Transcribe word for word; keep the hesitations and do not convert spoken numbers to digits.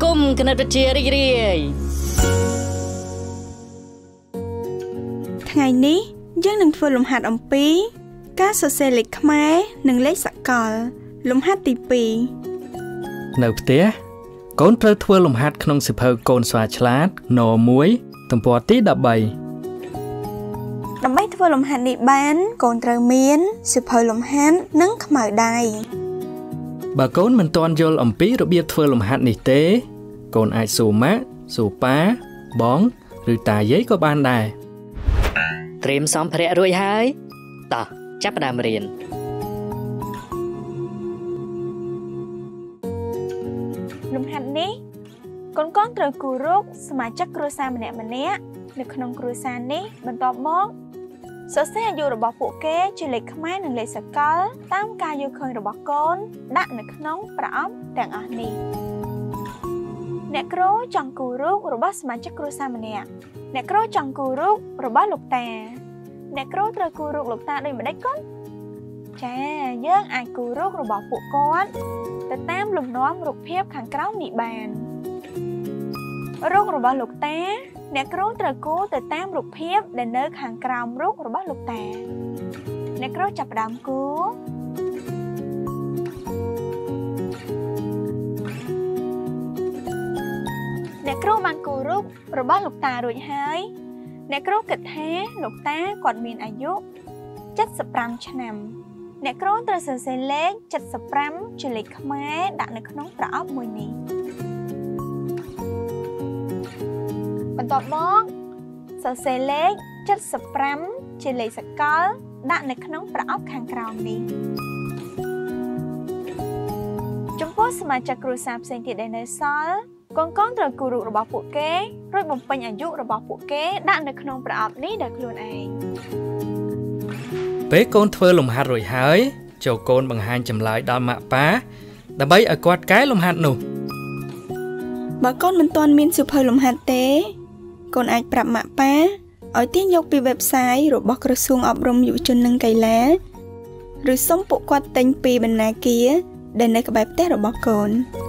គុំគណិតវិទ្យារីករាយថ្ងៃនេះយើងនឹងធ្វើលំហាត់អំពីការសរសេរលេខខ្មែរនិងលេខសកលលំហាត់ទីពីរនៅផ្ទះកូនត្រូវធ្វើលំហាត់ក្នុងសៀវភៅកូនស្វាឆ្លាតនមួយទំព័រទីដប់បីដើម្បីធ្វើលំហាត់នេះបានកូនត្រូវមានសៀវភៅលំហាត់និងខ្មៅដៃបើកូនមិនទាន់យល់អំពីរបៀបធ្វើលំហាត់នេះទេកូនអាចសួរម៉ាក់សួរប៉ាបងឬតាយាយក៏បានដែរត្រៀមសម្ភារៈរួចហើយតោះចាប់ផ្ដើមរៀនលំហាត់នេះកូនកូនត្រូវគូររូបសមាជិកគ្រួសារម្នាក់ម្នាក់នៅក្នុងគ្រួសារនេះបន្ទាប់មកសរសេរអាយុរបស់ពួកគេជាលេខខ្មែរនិងលេខសកលតាមការយល់ឃើញរបស់កូនដាក់នៅក្នុងប្រអប់ទាំងអស់នេះអ្នកគ្រូចង់គូររូបរបស់សមាជិកគ្រួសារម្នាក់អ្នកគ្រូចង់គូររូបរបស់លោកតាអ្នកគ្រូត្រូវគូររូបលោកតាដូចម្ដេចកូនចាយើងអាចគូររូបរបស់ពួកគាត់ទៅតាមលំនាំរូបភាពខាងក្រោមនេះបានរូបរបស់លោកតាអ្នកគ្រូត្រូវគូរទៅតាមរូបភាពដែលនៅខាងក្រោមរូបរបស់លោកតាអ្នកគ្រូចាប់ផ្ដើមគូរអ្នកគ្រូបានគូររូបរបស់លោកតារួចហើយអ្នកគ្រូគិតថាលោកតាគាត់មានអាយុเจ็ดสิบห้าឆ្នាំអ្នកគ្រូត្រូវសរសេរលេខเจ็ดสิบห้าជាលេខខ្មែរដាក់នៅក្នុងប្រអប់មួយនេះបន្ទាប់មកសរសេរលេខเจ็ดสิบห้าជាលេខសកលដាក់នៅក្នុងប្រអប់ខាងក្រោមនេះចំពោះសមាជិកគ្រួសារផ្សេងទៀតដែលនៅសល់កូនកូនត្រូវគូររូបរបស់ពួកគេរួចបំពេញអាយុរបស់ពួកគេដាក់នៅក្នុងប្រអប់នេះដោយខ្លួនឯងពេលកូនធ្វើលំហាត់រួចហើយចូលកូនបង្ហាញចម្លើយដល់ម៉ាក់ប៉ាដើម្បីឲ្យគាត់កែលំហាត់នោះបើកូនមិនទាន់មានសៀវភៅលំហាត់ទេកូនអាចប្រាប់ម៉ាក់ប៉ាឲ្យទាញយកពី website របស់ក្រសួងអប់រំយុវជននិងកីឡាឬសុំពួកគាត់ទិញពីបណ្ណាគារដែលនៅក្បែរផ្ទះរបស់កូន